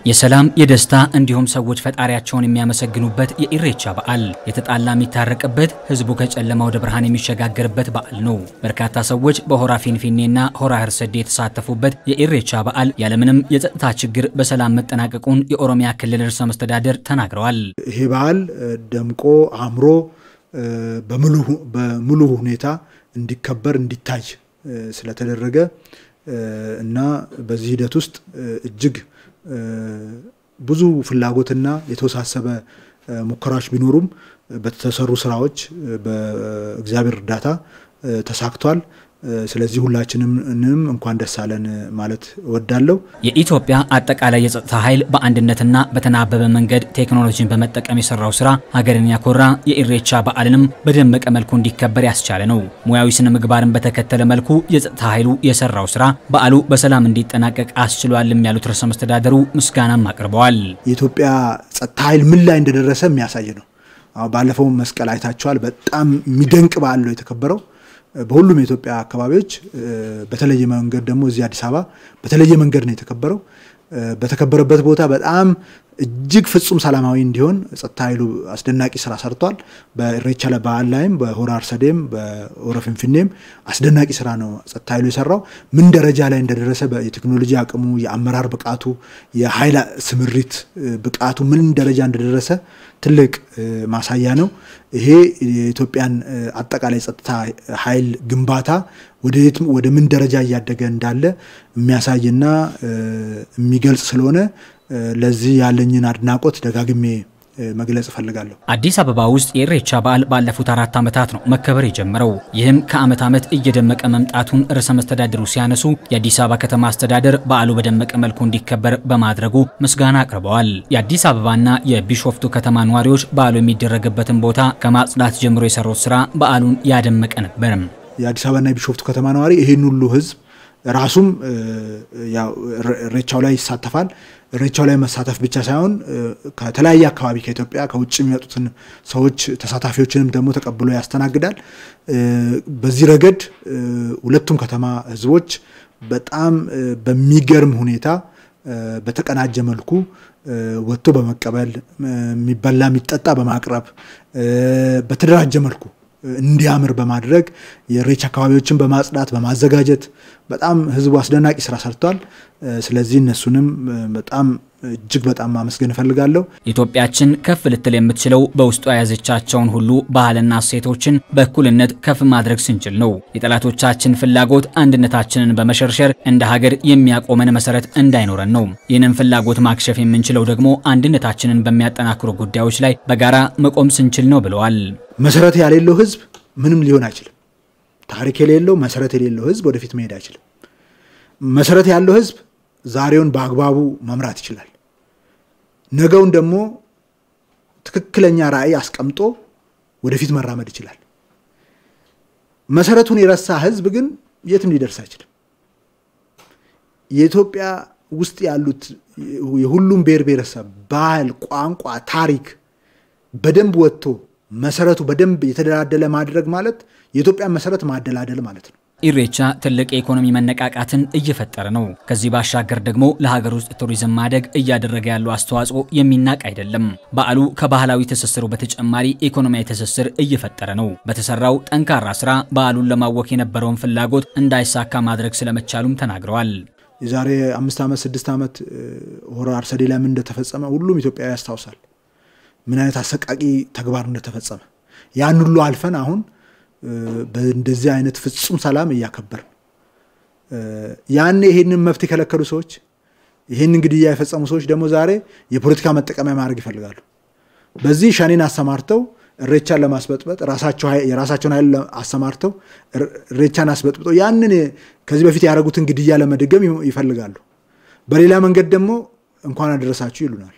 የሰላም የደስታ እንዲሁም ሰዎች ፈጣሪያቸውን የሚያመሰግኑበት የኢሬቻ በዓል የተጣላ የሚታረቅበት ህዝቡ ከጨለማ ወደ ብርሃን የሚሸጋገርበት በዓል ነው። በርካታ ሰዎች በሆራ ፊንፊኔና ሆራ ህርሰዴ የተሳተፉበት የኢሬቻ በዓል ያለምንም የጸጥታ ችግር በሰላም መጠናቀቁን የኦሮሚያ ክልል ርዕሰ መስተዳድር ተናግረዋል። ይሄ በዓል ደምቆ አምሮ በሙሉ ሁኔታ እንዲከበር እንዲታይ ስለተደረገ እና በዚህ ሂደት ውስጥ እጅግ ብዙ ፍላጎትና የተወሳሰበ ሙከራዎች ቢኖሩም በተሰሩ ስራዎች በእግዚአብሔር እርዳታ ተሳክቷል። ስለዚህ ሁላችንም እንኳን ደስ አለን ማለት ወዳለው የኢትዮጵያ አጠቃላይ የጸጥታ ኃይል በአንድነትና በተናበበ መንገድ ቴክኖሎጂን በመጠቀም የሰራው ስራ ሀገርን ያኮራ የኢሬቻ በዓልንም በደመቀ መልኩ እንዲከበር ያስቻለ ነው። ሙያዊ ስነ ምግባርን በተከተለ መልኩ የጸጥታ ኃይሉ የሰራው ስራ በዓሉ በሰላም እንዲጠናቀቅ አስችሏል ያሉት ርዕሰ መስተዳድሩ ምስጋናም አቅርበዋል። የኢትዮጵያ ጸጥታ ኃይል ምን ላይ እንደደረሰ የሚያሳይ ነው። ባለፈው መስቀል አይታችኋል። በጣም የሚደንቅ በዓል ነው የተከበረው። በሁሉም የኢትዮጵያ አካባቢዎች በተለየ መንገድ ደግሞ እዚህ አዲስ አበባ በተለየ መንገድ ነው የተከበረው። በተከበረበት ቦታ በጣም እጅግ ፍጹም ሰላማዊ እንዲሆን ጸጥታ ኃይሉ አስደናቂ ስራ ሰርቷል። በኢሬቻ በዓል ላይም በሆራ አርሰዴም በሆራ ፊንፊኔም አስደናቂ ስራ ነው ጸጥታ ኃይሉ የሰራው። ምን ደረጃ ላይ እንደደረሰ የቴክኖሎጂ አቅሙ፣ የአመራር ብቃቱ፣ የኃይል ስምሪት ብቃቱ ምን ደረጃ እንደደረሰ ትልቅ ማሳያ ነው። ይሄ የኢትዮጵያን አጠቃላይ ጸጥታ ኃይል ግንባታ ወደ ምን ደረጃ እያደገ እንዳለ የሚያሳይና የሚገልጽ ስለሆነ ለዚህ ያለኝን አድናቆት ደጋግሜ መግለጽ ፈልጋለሁ። አዲስ አበባ ውስጥ የኢሬቻ በዓል ባለፉት 4 ዓመታት ነው መከበር የጀመረው። ይህም ከዓመት ዓመት እየደመቀ መምጣቱን ርዕሰ መስተዳድሩ ሲያነሱ የአዲስ አበባ ከተማ አስተዳደር በዓሉ በደመቀ መልኩ እንዲከበር በማድረጉ ምስጋና አቅርበዋል። የአዲስ አበባና የቢሾፍቱ ከተማ ነዋሪዎች በዓሉ የሚደረግበትን ቦታ ከማጽዳት ጀምሮ የሰሩት ስራ በዓሉን ያደመቀ ነበር። የአዲስ አበባና የቢሾፍቱ ከተማ ነዋሪ ይሄን ሁሉ ህዝብ ራሱም ያው ኢሬቻው ላይ ይሳተፋል። ኢሬቻው ላይ መሳተፍ ብቻ ሳይሆን ከተለያየ አካባቢ ከኢትዮጵያ ከውጭ የሚመጡትን ሰዎች ተሳታፊዎችንም ደግሞ ተቀብሎ ያስተናግዳል። በዚህ ረገድ ሁለቱም ከተማ ህዝቦች በጣም በሚገርም ሁኔታ በተቀናጀ መልኩ ወጥቶ በመቀበል የሚበላ የሚጠጣ በማቅረብ በተደራጀ መልኩ እንዲያምር በማድረግ የኢሬቻ አካባቢዎችን በማጽዳት በማዘጋጀት በጣም ህዝቡ አስደናቂ ስራ ሰርቷል። ስለዚህ እነሱንም በጣም እጅግ በጣም ማመስገን እፈልጋለሁ። ኢትዮጵያችን ከፍ ልትል የምትችለው በውስጧ ያዘቻቸውን ሁሉ ባህልና እሴቶችን በእኩልነት ከፍ ማድረግ ስንችል ነው። የጠላቶቻችን ፍላጎት አንድነታችንን በመሸርሸር እንደ ሀገር የሚያቆመን መሰረት እንዳይኖረን ነው። ይህንን ፍላጎት ማክሸፍ የምንችለው ደግሞ አንድነታችንን በሚያጠናክሩ ጉዳዮች ላይ በጋራ መቆም ስንችል ነው ብለዋል። መሰረት ያሌለው ህዝብ ምንም ሊሆን አይችልም። ታሪክ የሌለው መሰረት የሌለው ህዝብ ወደፊት መሄድ አይችልም። መሰረት ያለው ህዝብ ዛሬውን በአግባቡ መምራት ይችላል። ነገውን ደግሞ ትክክለኛ ራዕይ አስቀምጦ ወደፊት መራመድ ይችላል። መሰረቱን የረሳ ህዝብ ግን የትም ሊደርስ አይችልም። የኢትዮጵያ ውስጥ ያሉት የሁሉም ብሔረሰብ ባህል፣ ቋንቋ፣ ታሪክ በደንብ ወጥቶ መሰረቱ በደንብ የተደላደለ ማድረግ ማለት የኢትዮጵያ መሰረት ማደላደል ማለት ነው። ኢሬቻ ትልቅ የኢኮኖሚ መነቃቃትን እየፈጠረ ነው። ከዚህ ባሻገር ደግሞ ለሀገር ውስጥ ቱሪዝም ማደግ እያደረገ ያለው አስተዋጽኦ የሚናቅ አይደለም። በዓሉ ከባህላዊ ትስስሩ በተጨማሪ ኢኮኖሚያዊ ትስስር እየፈጠረ ነው። በተሰራው ጠንካራ ስራ በዓሉን ለማወክ የነበረውን ፍላጎት እንዳይሳካ ማድረግ ስለመቻሉም ተናግረዋል። የዛሬ 5 ዓመት 6 ዓመት ሆራ አርሰዴ ላይ ምን እንደተፈጸመ ሁሉም ኢትዮጵያዊ ያስታውሳል። ምን አይነት አሰቃቂ ተግባር እንደተፈጸመ ያን ሁሉ አልፈን አሁን በእንደዚህ አይነት ፍጹም ሰላም እያከበር ያኔ ይሄንን መፍት የከለከሉ ሰዎች ይሄንን ግድያ የፈጸሙ ሰዎች ደግሞ ዛሬ የፖለቲካ መጠቀሚያ ማድረግ ይፈልጋሉ። በዚህ ሸኔን አሰማርተው ኢሬቻን ለማስበጥበጥ የራሳቸውን ኃይል አሰማርተው ኢሬቻን አስበጥብጠው ያንን ከዚህ በፊት ያደረጉትን ግድያ ለመድገም ይፈልጋሉ። በሌላ መንገድ ደግሞ እንኳን አደረሳችሁ ይሉናል።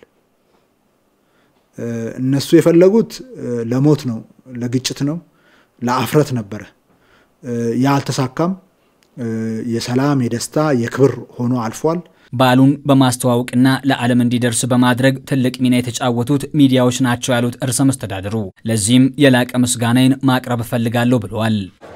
እነሱ የፈለጉት ለሞት ነው፣ ለግጭት ነው፣ ለአፍረት ነበር። ያ አልተሳካም። የሰላም የደስታ የክብር ሆኖ አልፏል። በዓሉን በማስተዋወቅና ለዓለም እንዲደርስ በማድረግ ትልቅ ሚና የተጫወቱት ሚዲያዎች ናቸው ያሉት ርዕሰ መስተዳድሩ ለዚህም የላቀ ምስጋናን ማቅረብ ፈልጋለሁ ብለዋል።